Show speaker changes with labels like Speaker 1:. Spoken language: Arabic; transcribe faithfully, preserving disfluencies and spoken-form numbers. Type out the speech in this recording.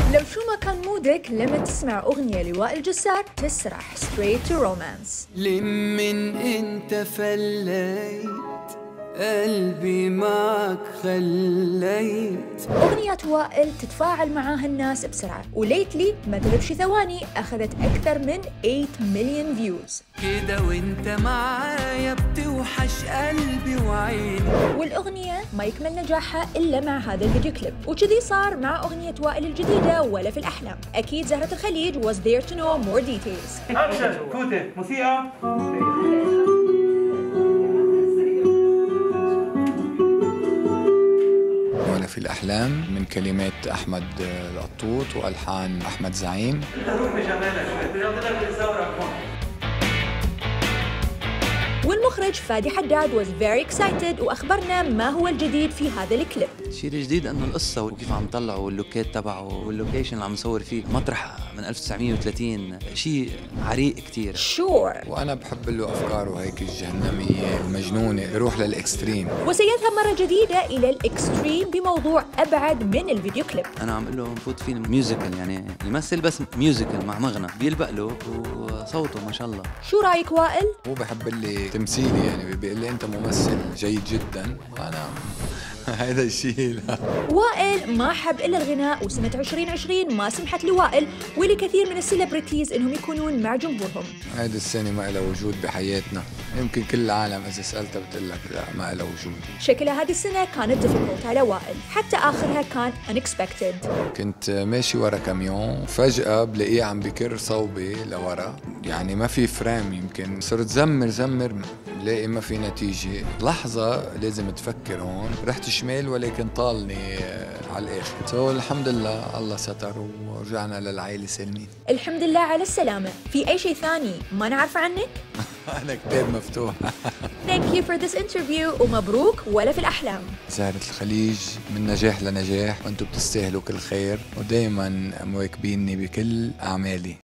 Speaker 1: لو شو ما كان مودك لما تسمع أغنية لوائل جسار تسرح straight to romance.
Speaker 2: لمن انت فليت قلبي معك خليت.
Speaker 1: أغنية وائل تتفاعل معاها الناس بسرعة، وليتلي ما تغيبش ثواني أخذت أكثر من ثمانية مليون فيوز.
Speaker 2: كده وانت معايا بتوحش قلبي وعيني.
Speaker 1: والأغنية ما يكمل نجاحها إلا مع هذا الفيديو كليب، وكذي صار مع أغنية وائل الجديدة ولا في الأحلام. أكيد زهرة الخليج was there to know more details.
Speaker 3: أكشن فوتة موسيقى.
Speaker 4: ولا في الأحلام من كلمات أحمد القطوط وألحان أحمد زعيم.
Speaker 3: روح بجمالك بدي أضلك بالزورة هون.
Speaker 1: والمخرج فادي حداد was very excited وأخبرنا ما هو الجديد في هذا الكليب.
Speaker 5: الشيء الجديد انه القصه وكيف عم طلعوا واللوكيت تبعه واللوكيشن اللي عم نصور فيه مطرح من ألف وتسعمية وثلاثين، شيء عريق كتير.
Speaker 1: شور.
Speaker 4: وأنا بحب له أفكاره هيك الجهنمية المجنونة، بيروح للإكستريم.
Speaker 1: وسيذهب مرة جديدة إلى الإكستريم بموضوع أبعد من الفيديو كليب.
Speaker 5: انا عم اقول له نفوت فيه ميوزيكال، يعني يمثل بس ميوزيكال مع مغنى بيلبق له وصوته ما شاء الله.
Speaker 1: شو رايك وائل؟
Speaker 4: هو بحب لي تمثيلي، يعني بيقول لي أنت ممثل جيد جدا، وأنا هذا الشيء لا.
Speaker 1: وائل ما حب إلا الغناء، وسنة عشرين عشرين ما سمحت لوائل ولكثير من السيلبرتيز إنهم يكونون مع جمهورهم.
Speaker 4: هذه السنة ما لها وجود بحياتنا، يمكن كل العالم إذا سألتها بتقول لك لا ما لها وجود.
Speaker 1: شكلها هذه السنة كانت difficult على وائل، حتى آخرها كان unexpected.
Speaker 4: كنت ماشي ورا كاميون، فجأة بلاقيه عم بكر صوبي لورا، يعني ما في فريم، يمكن صرت زمر زمر بلاقي ما في نتيجة. لحظة لازم تفكر هون، رحت شمال ولكن طالني على الآخر. سو الحمد لله الله ستر ورجعنا للعائلة سالمين.
Speaker 1: الحمد لله على السلامة. في أي شيء ثاني ما نعرف عنك؟
Speaker 4: أنا كتاب مفتوح.
Speaker 1: Thank you for this interview ومبروك ولا في الأحلام.
Speaker 4: زهرة الخليج من نجاح لنجاح، وانتم بتستاهلوا كل خير، ودايما مواكبيني بكل أعمالي.